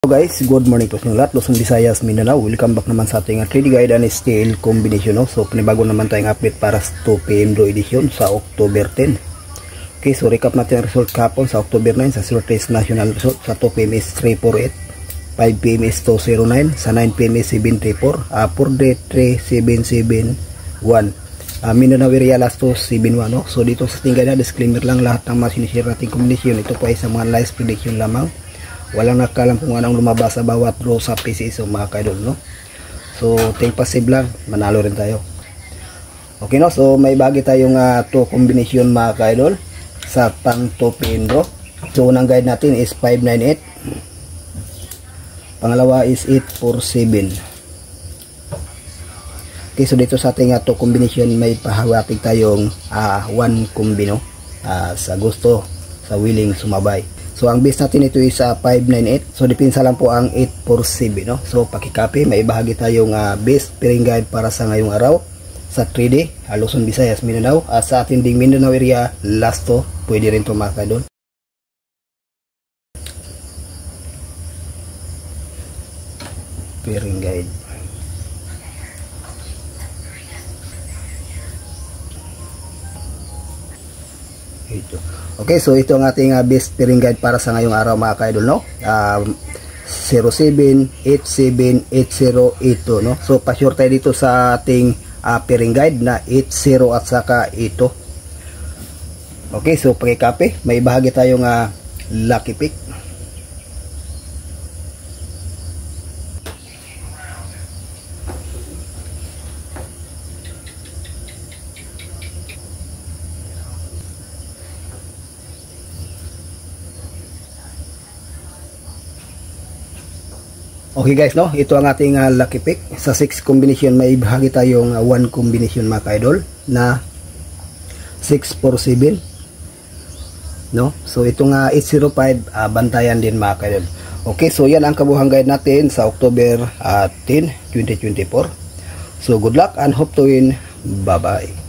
Hello guys, good morning po sa inyo lahat. Luzon, Visayas, Mindanao. Welcome back naman sa ating 3D guide and style combination. No? So, panibago naman tayong update para sa 2 PM Draw edition sa October 10. Okay, so recap natin ang result kahapon sa October 9 sa 03 national result. Sa 2 PM is 348, 5 PM is 209, sa 9 PM is 734, 4D 3771. Mindanao area last to 71. No? So, dito sa ating guide na disclaimer lang, lahat ng mga sinishare nating combination. Ito po ay sa mga live prediction lamang. Walang nakalam kung anong lumabas sa bawat draw sa PC, so mga kaidol, no? So take passive lang, manalo rin tayo. Okay, no? So may bagi tayong 2 combination mga kaidol sa pang 2 PM draw. So unang guide natin is 598, pangalawa is 847. Okay, so dito sa ating 2 combination may pahawatig tayong 1 combino sa gusto, sa willing sumabay. So ang base natin ito is 598. So dipinsa lang po ang 847, no? So pakicopy, may bahagi tayong base pairing guide para sa ngayong araw sa 3D, Luzon, Visayas, Mindanao. Sa ating ding Mindanao area last to, pwede rin to mga doon. Pairing guide. Ito. Okay, so ito ang ating best pairing guide para sa ngayong araw mga kaidol, no? 07878082, no? So pa-sure tayo dito sa ating pairing guide na 80 at saka ito. Okay, so paki-copy, may bahagi tayong lucky pick. Okay guys, no, ito ang ating lucky pick. Sa 6 combination may bahagi tayong 1 combination mga kaidol na 647, no? So itong 805 bantayan din mga kaidol. Okay, so yan ang kabuhang guide natin sa October 10, 2024. So good luck and hope to win. Bye bye.